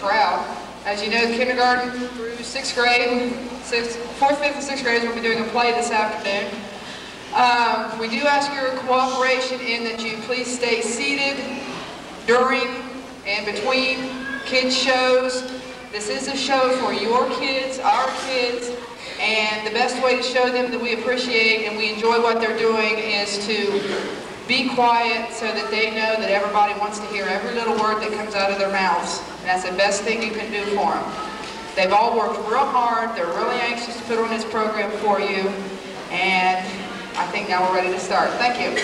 crowd. As you know, kindergarten through 6th grade, 4th, 5th, and 6th graders will be doing a play this afternoon. We do ask your cooperation in that you please stay seated during and between kids' shows. This is a show for your kids, our kids, and the best way to show them that we appreciate and we enjoy what they're doing is to be quiet so that they know that everybody wants to hear every little word that comes out of their mouths. And that's the best thing you can do for them. They've all worked real hard. They're really anxious to put on this program for you. And I think now we're ready to start. Thank you.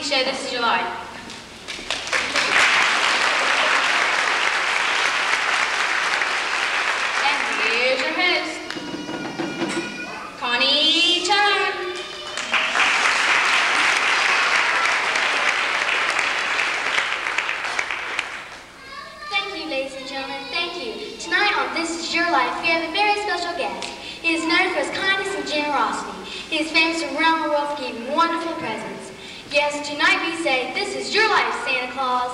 say this is your life. And here's your host, Connie Turner. Thank you, ladies and gentlemen, thank you. Tonight on This Is Your Life, we have a very special guest. He is known for his kindness and generosity. He is famous around the world for giving wonderful presents. Yes, tonight we say, this is your life, Santa Claus.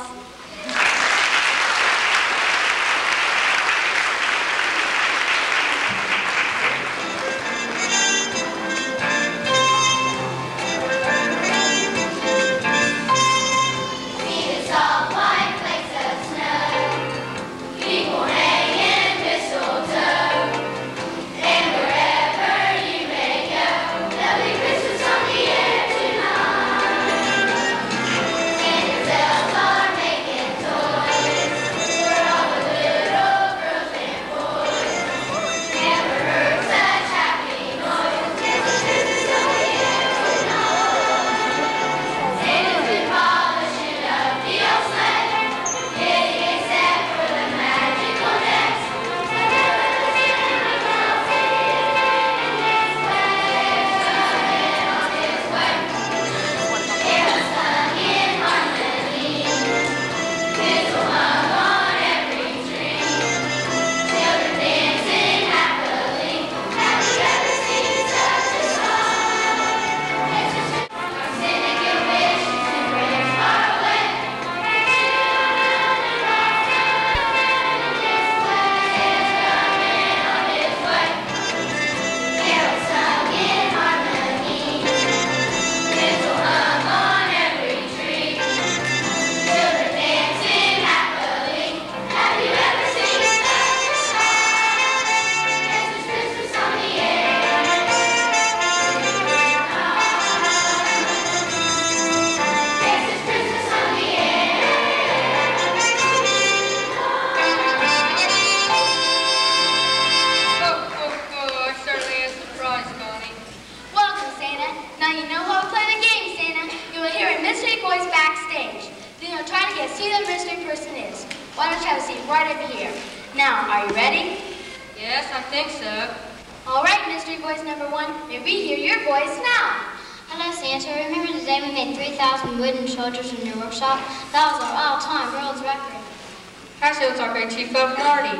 Now, are you ready? Yes, I think so. All right, mystery voice number one, may we hear your voice now? Hello, Santa. Remember the day we made 3,000 wooden soldiers in your workshop? That was our all-time world's record. Actually, it's our great Chief of Marty.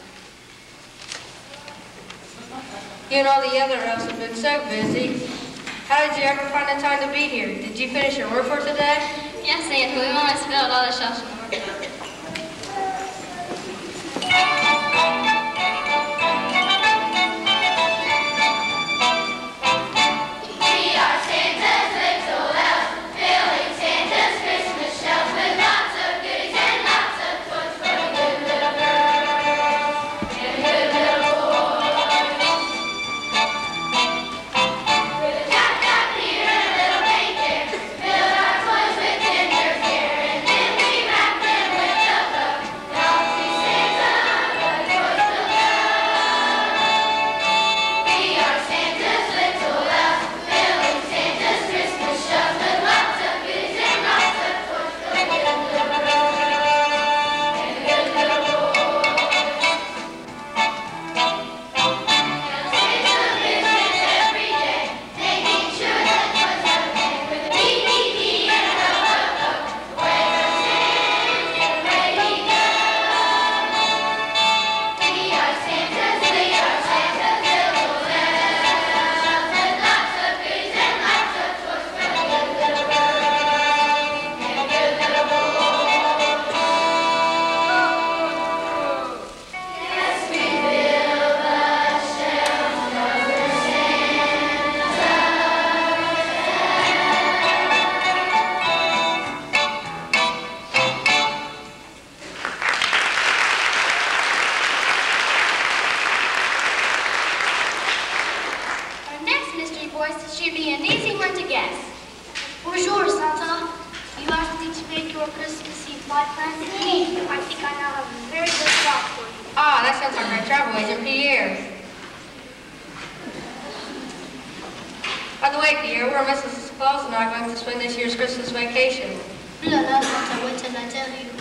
You and all the other elves have been so busy. How did you ever find the time to be here? Did you finish your work for today? Yes, Santa. We almost filled all the shelves in the workshop. Should be an easy one to guess. Bonjour, Santa. You asked me to make your Christmas Eve life plan for me. I think I now have a very good job for you. Ah, that sounds like my travel agent, Pierre. By the way, Pierre, we're Mrs. Claus and I are going to spend this year's Christmas vacation. Wait till I tell you.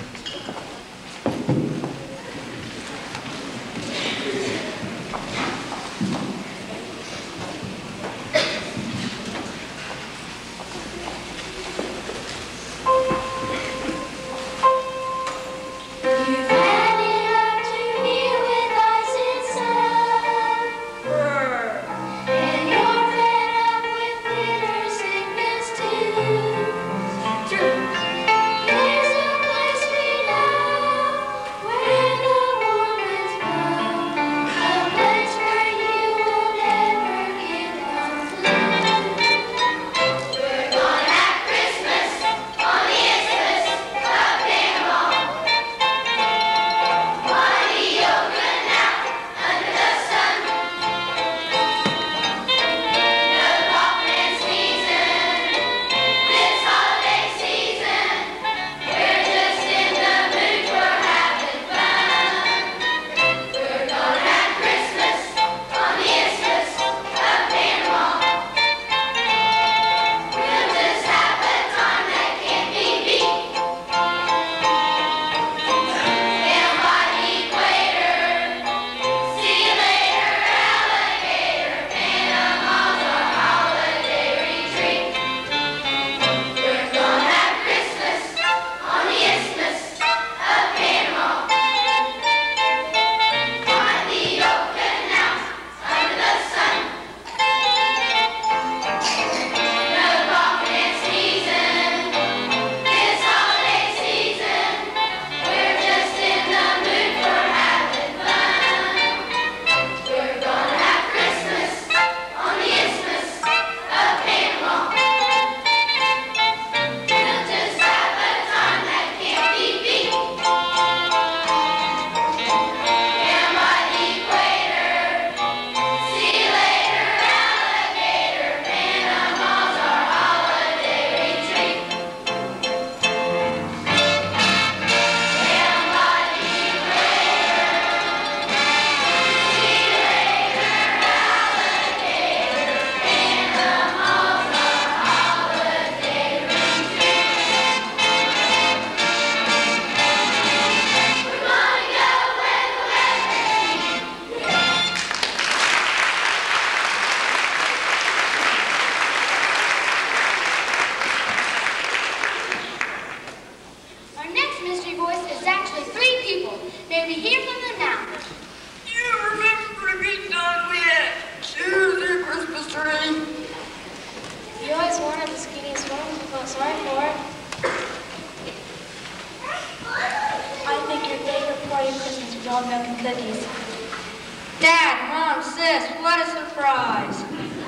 Dad, Mom, Sis, what a surprise.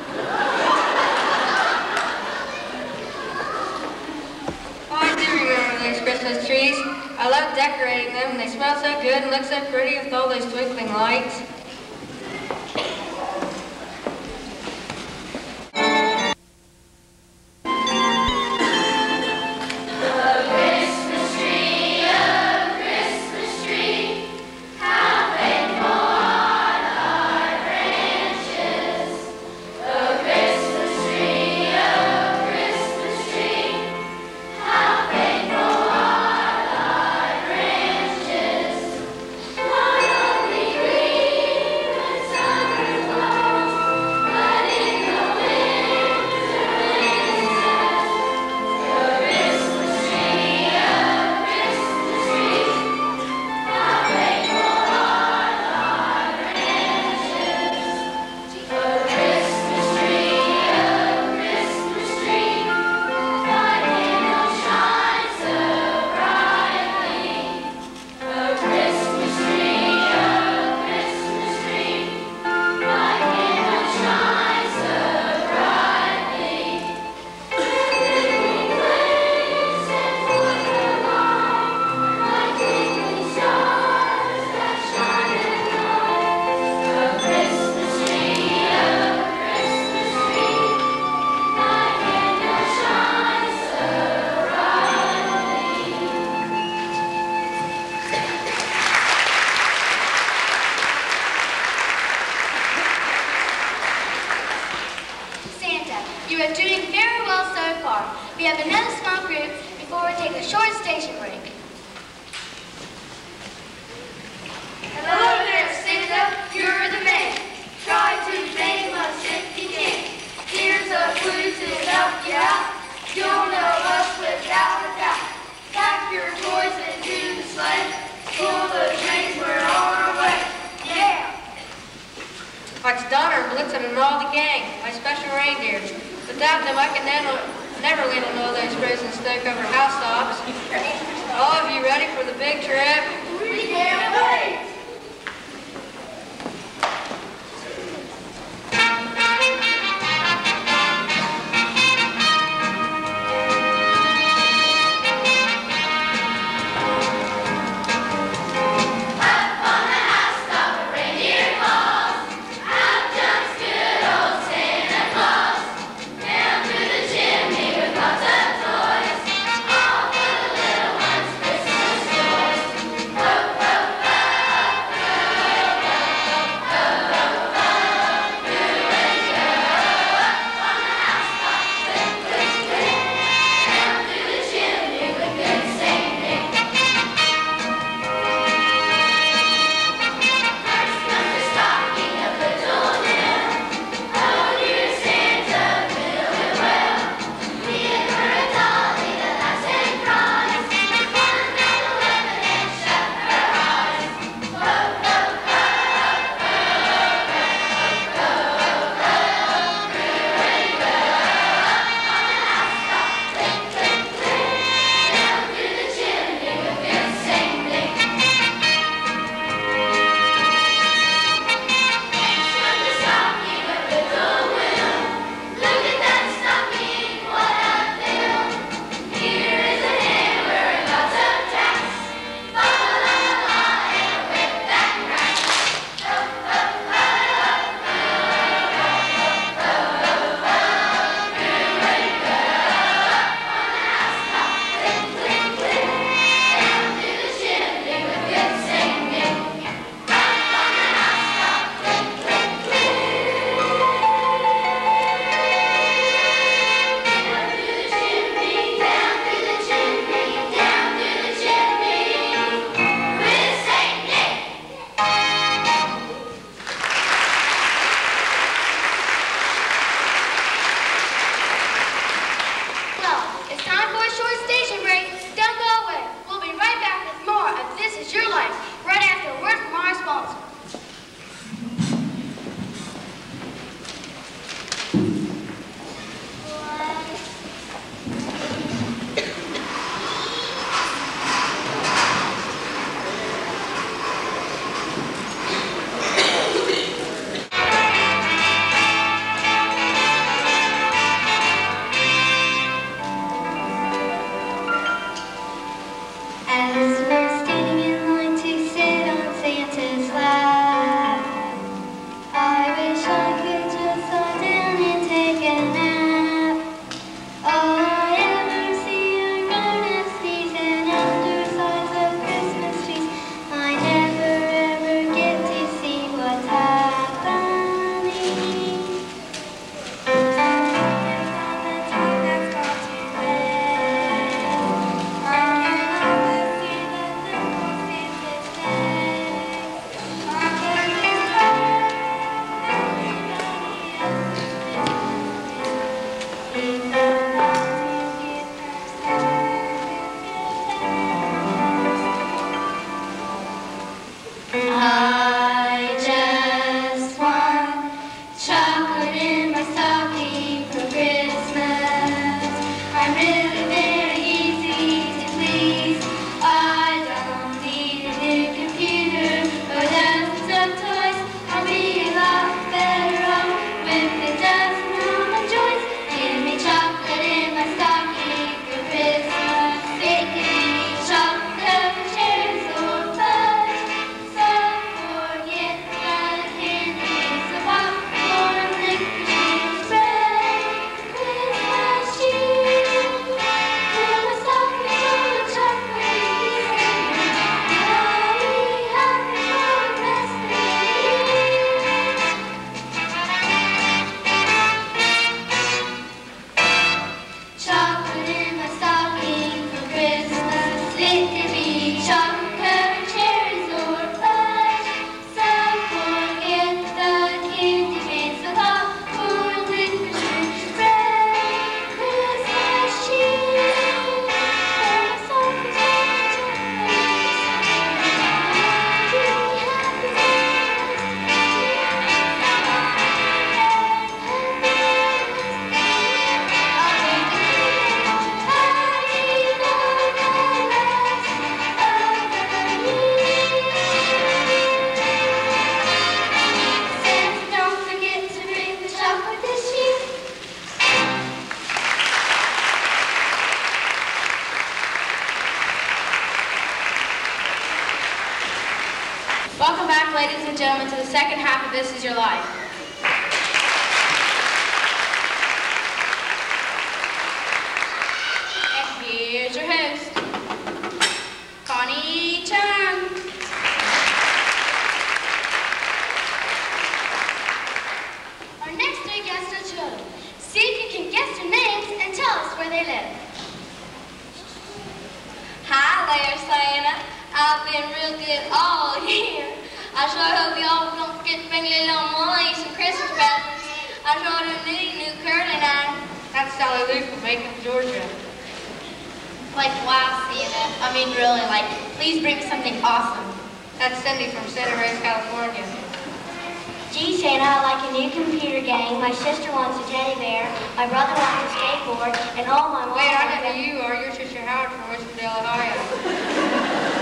I do remember those Christmas trees. I love decorating them. They smell so good and look so pretty with all those twinkling lights. One only green. Education Break. Hello there, Santa, you're the man. Try to name us if you can. Here's a clue to help you out. You'll know us without a doubt. Pack your toys into the sleigh. Pull the trains, we're on our way. Yeah! It's Donner, Blitzen, and all the gang, my special reindeers. Without them, I can never land on all those frozen snow-covered housetops. All of you ready for the big trip? We can't wait! Welcome back, ladies and gentlemen, to the second half of This Is Your Life. And here's your host, Connie Chung. Our next three guests are children. See if you can guess their names and tell us where they live. Hi there, Santa. I've been real good all year. I sure hope y'all don't forget to bring your little Molly some Christmas presents. I sure do need new curling iron. That's Sally Lou from Macon, Georgia. Like, wow, Santa. I mean, really, like, please bring me something awesome. That's Cindy from Santa Rosa, California. Gee, Santa, I like a new computer game. My sister wants a teddy bear. My brother wants a skateboard. And all my mom Wait, I wants know who you are. You're Trisha Howard from Richmond Dale Elem.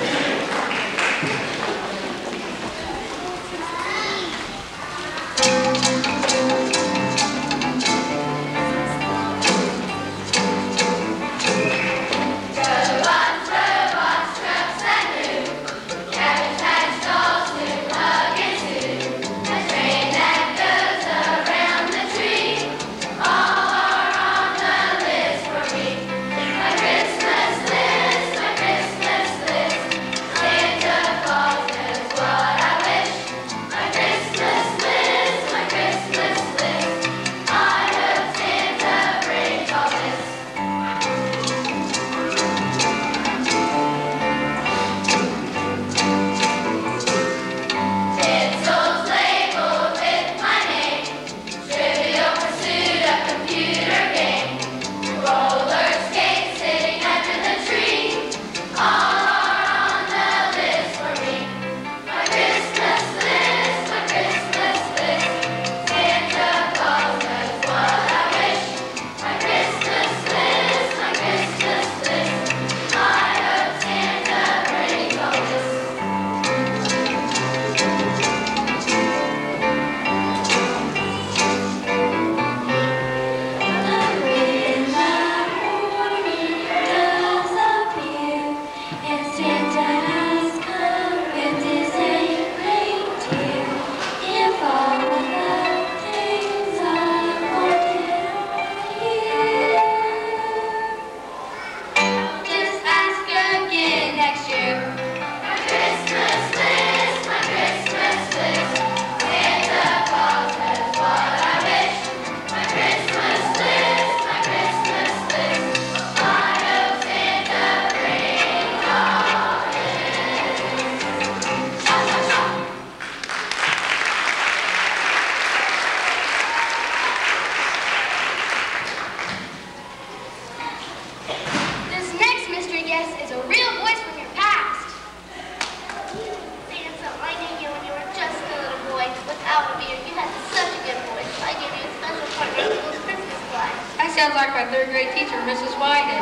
Sounds like my third grade teacher, Mrs. Whitehead.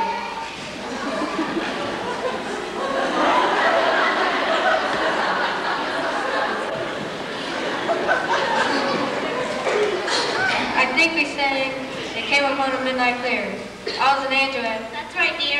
I think we sang It Came Upon a Midnight Clear. I was an Android. That's right, dear.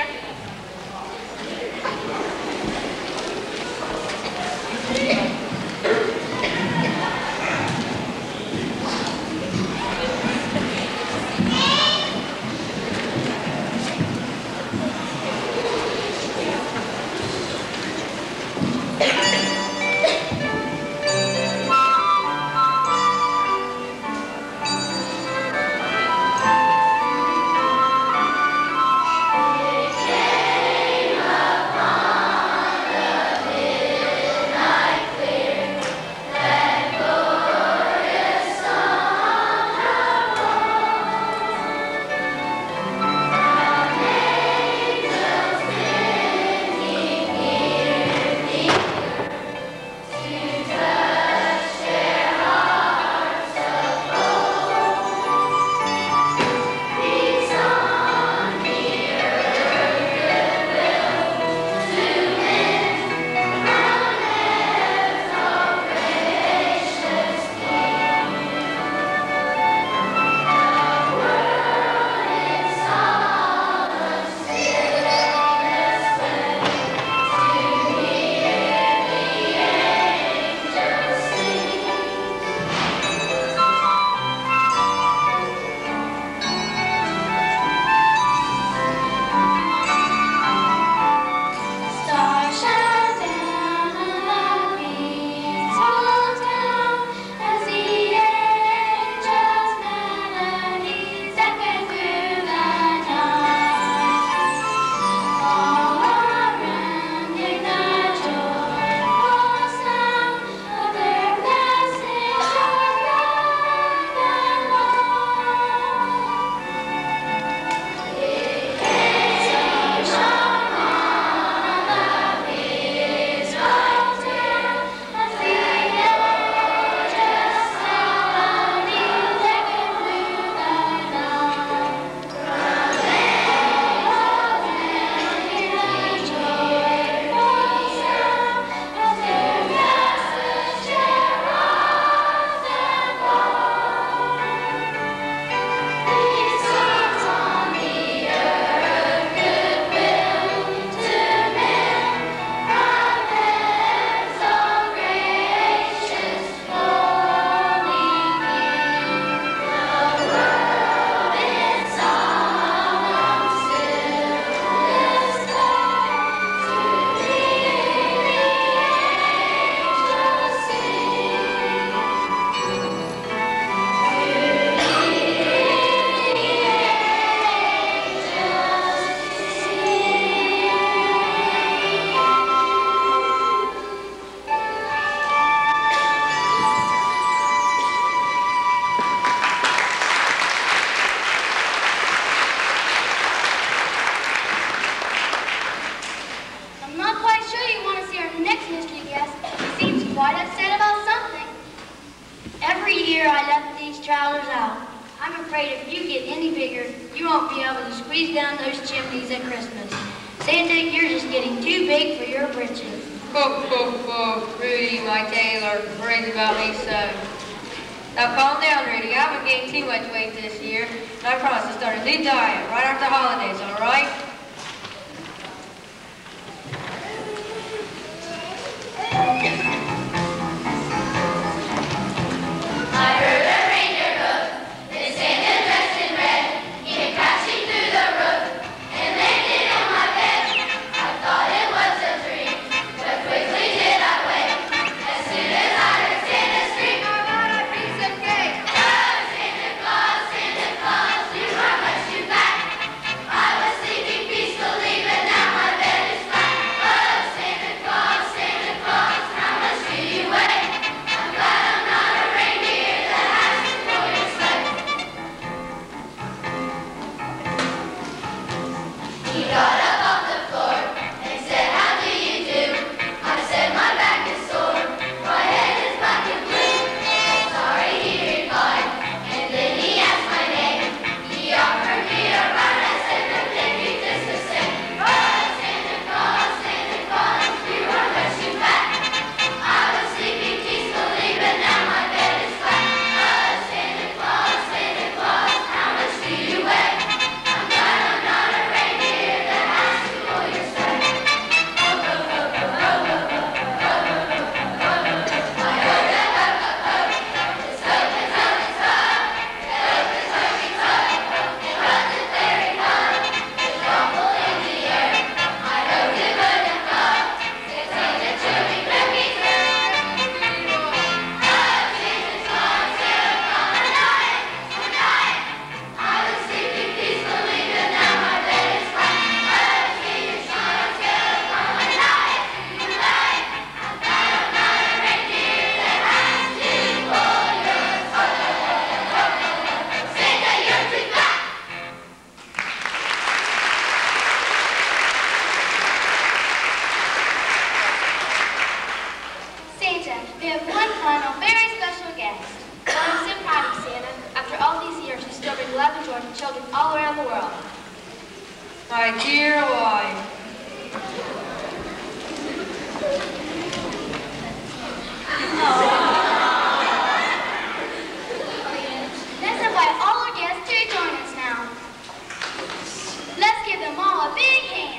afraid if you get any bigger, you won't be able to squeeze down those chimneys at Christmas. Santa, you're just getting too big for your britches. Rudy, my tailor, worries about me so. Now calm down, Rudy. I haven't gained too much weight this year, and I promise to start a new diet right after the holidays, all right? I heard a reindeer hoof, then Santa dressed in red, came crashing through the roof, and landed on my bed. I thought it was a dream, but quickly did I wake. As soon as I heard Santa scream, I want a piece of cake. Oh, Santa Claus, you are much too fat. I was sleeping peacefully, but now my bed is flat. Oh, Santa Claus, how much do you weigh? I'm glad I'm not a reindeer that has to pull your sleigh. He got up off the floor and said, how do you do? I said, my back is sore, my head is black and blue. Sorry, he replied, and then he asked my name. He offered me a ride, I said, no thank you, just the same. Oh, Santa Claus, you are much too fat. I was sleeping peacefully, but now my bed is flat. Oh, Santa Claus, how much do you weigh? I'm glad I'm not a reindeer that has to pull your sleigh. Ho, ho, ho, ho, ho, ho, ho, ho, ho, ho, ho, ho. I heard a ho, ho, ho. His hope is on his hook. The hope is working tough. It wasn't very hard. It rumbled in the air. I hoped it wouldn't come. It sounded truly cookies. I was sleeping peacefully, but now my bed is flat. Oh, Santa Claus, I'm dying. I'm glad I'm not a reindeer that has to pull your sleigh. Santa, you're too fat. Santa, we have one final, very special guest. I'm so proud of Santa. After all these years, you still bring love and joy to children all around the world. My dear wife. Let's invite all our guests to join us now. Let's give them all a big hand.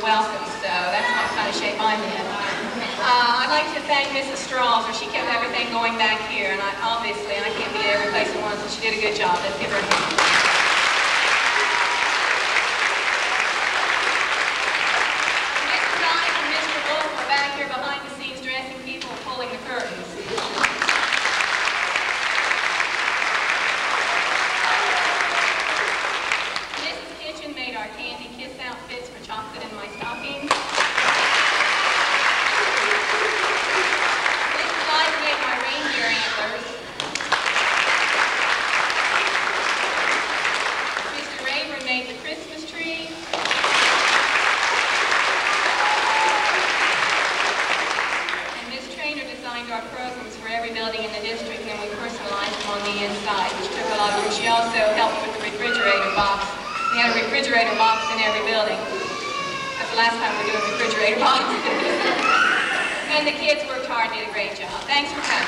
welcome, so that's what kind of shape I'm in. I'd like to thank Mrs. Strasser. She kept everything going back here, and I can't be at every place at once, but she did a good job. Let's give her a hand. Mrs. Donnie and Mr. Wolf are back here behind the scenes dressing people and pulling the curtains. Mrs. Kitchen made our candy kiss outfits for chocolate in my stocking. Mrs. Light made my reindeer antlers. Mr. Rayburn made the Christmas tree. And Miss Trainer designed our programs for every building in the district, and we personalized them on the inside, which took a lot of work. She also helped with the refrigerator box. We had a refrigerator box in every building. That's the last time we're doing refrigerator boxes. And the kids worked hard and did a great job. Thanks for coming.